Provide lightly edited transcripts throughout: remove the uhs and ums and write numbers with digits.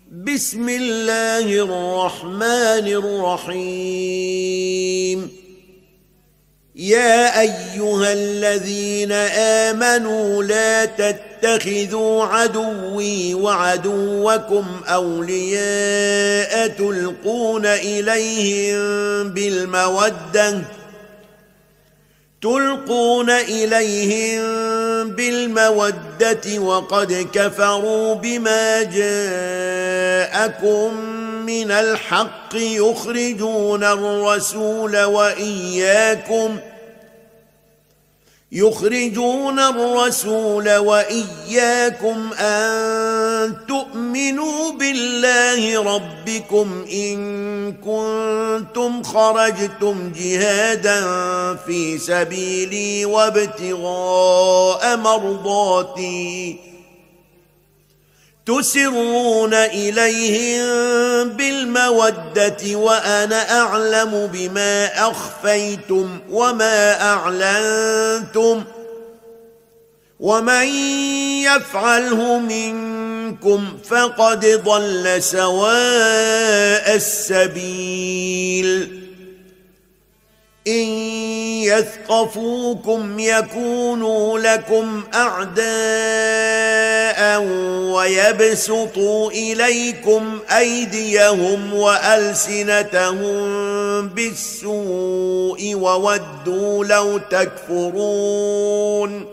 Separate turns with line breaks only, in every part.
بسم الله الرحمن الرحيم. يا أيها الذين آمنوا لا تتخذوا عدوي وعدوكم أولياء تلقون إليهم بالمودة وقد كفروا بما جاءكم من الحق يخرجون الرسول وإياكم أن تؤمنوا بالله ربكم إن كنتم خرجتم جهادا في سبيلي وابتغاء مرضاتي تسرون إليهم بالمودة وأنا أعلم بما أخفيتم وما أعلنتم ومن يفعله منكم فقد ضل سواء السبيل. إن يثقفوكم يكونوا لكم أعداء ويبسطوا إليكم أيديهم وألسنتهم بالسوء وودوا لو تكفرون.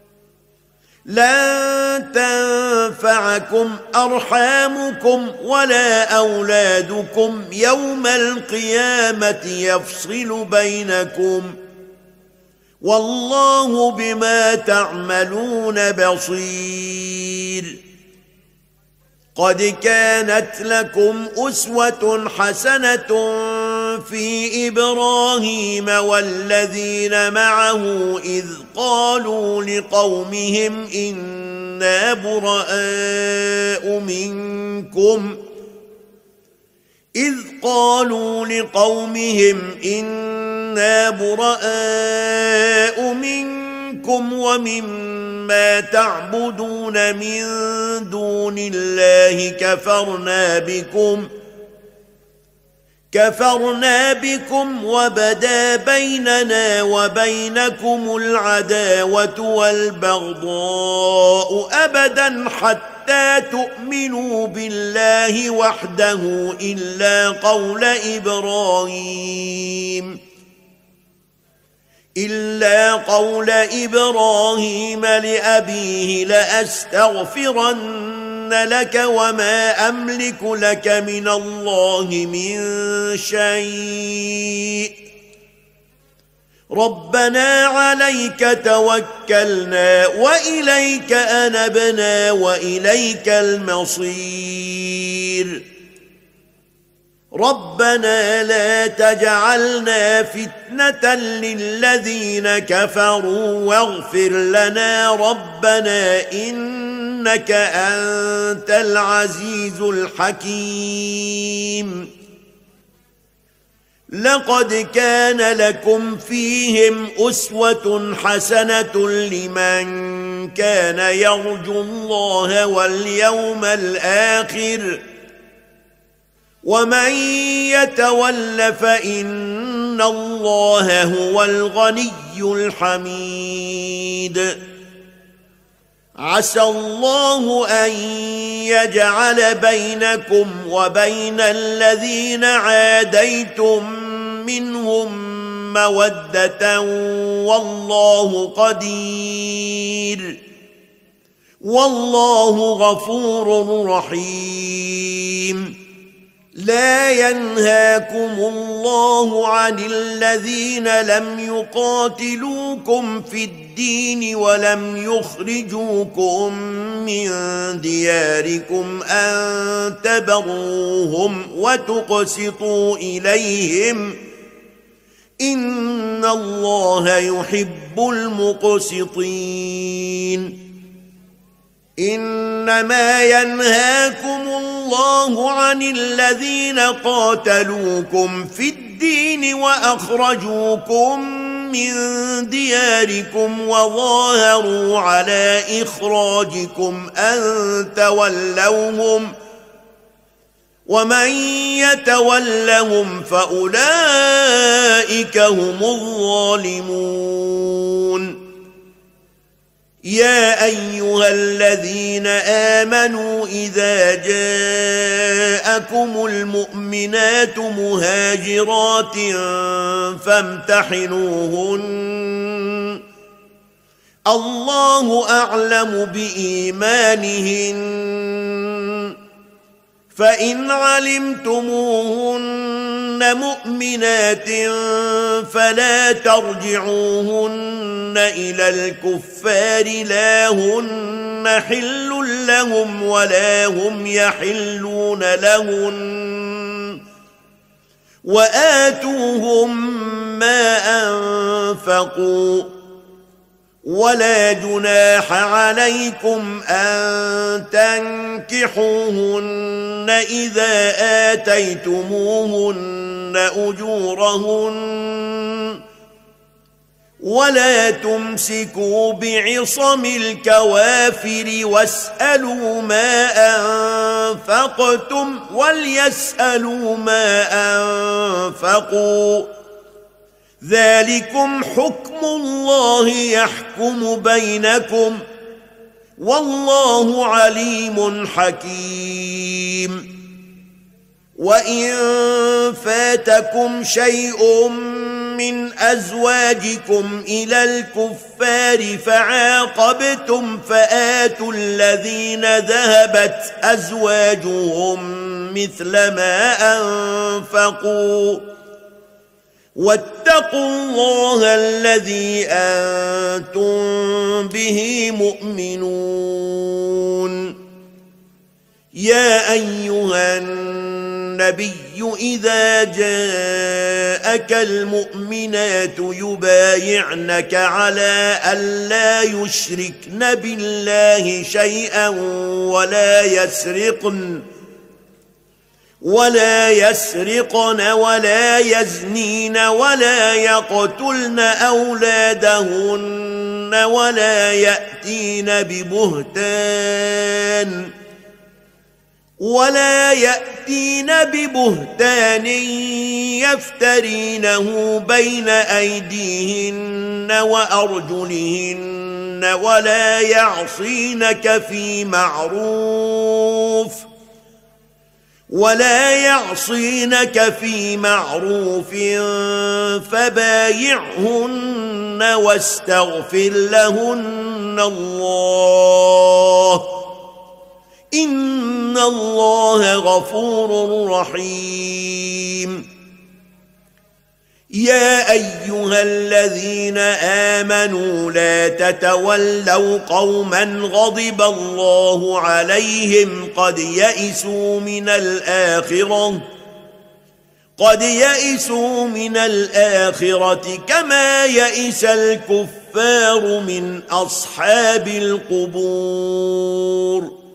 لن تنفعكم أرحامكم ولا أولادكم يوم القيامة يفصل بينكم والله بما تعملون بصير. قد كانت لكم أسوة حسنة في إبراهيم والذين معه إذ قالوا لقومهم إنا براء منكم ومما تعبدون من دون الله كفرنا بكم وبدا بيننا وبينكم العداوة والبغضاء أبدا حتى تؤمنوا بالله وحده إلا قول إبراهيم لأبيه لأستغفرن لك وما أملك لك من الله من شيء ربنا عليك توكلنا وإليك أنبنا وإليك المصير. ربنا لا تجعلنا فتنة للذين كفروا واغفر لنا ربنا إنك أنت العزيز الحكيم. لقد كان لكم فيهم أسوة حسنة لمن كان يرجو الله واليوم الآخر ومن يتول فإن الله هو الغني الحميد. عسى الله أن يجعل بينكم وبين الذين عاديتم منهم مودة والله قدير والله غفور رحيم. لا ينهاكم الله عن الذين لم يقاتلوكم في الدين ولم يخرجوكم من دياركم أن تبروهم وتقسطوا إليهم إن الله يحب المقسطين. إنما ينهاكم الله عن الذين قاتلوكم في الدين وأخرجوكم من دياركم وظاهروا على إخراجكم أن تولوهم ومن يتولهم فأولئك هم الظالمون يا أيها الذين آمنوا إذا جاءكم المؤمنات مهاجرات فامتحنوهن الله أعلم بإيمانهن فإن علمتموهن مؤمنات فلا ترجعوهن إلى الكفار لا هن حل لهم ولا هم يحلون لهن وآتوهم ما أنفقوا ولا جناح عليكم أن تنكحوهن إذا آتيتموهن أجورهن ولا تمسكوا بعصم الكوافر واسألوا ما أنفقتم وليسألوا ما أنفقوا ذلكم حكم الله يحكم بينكم والله عليم حكيم وإن فاتكم شيء من أزواجكم إلى الكفار فعاقبتم فآتوا الذين ذهبت أزواجهم مثل ما أنفقوا واتقوا الله الذي أنتم به مؤمنون يا أيها النبي إذا جاءك المؤمنات يبايعنك على ألا يشركن بالله شيئا ولا يسرقن ولا يزنين ولا يقتلن أولادهن ولا يأتين ببهتان يفترينه بين أيديهن وأرجلهن ولا يعصينك في معروف فبايعهن واستغفر لهن الله إن الله غفور رحيم يا أيها الذين آمنوا لا تتولوا قوما غضب الله عليهم قد يئسوا من الآخرة كما يئس الكفار من أصحاب القبور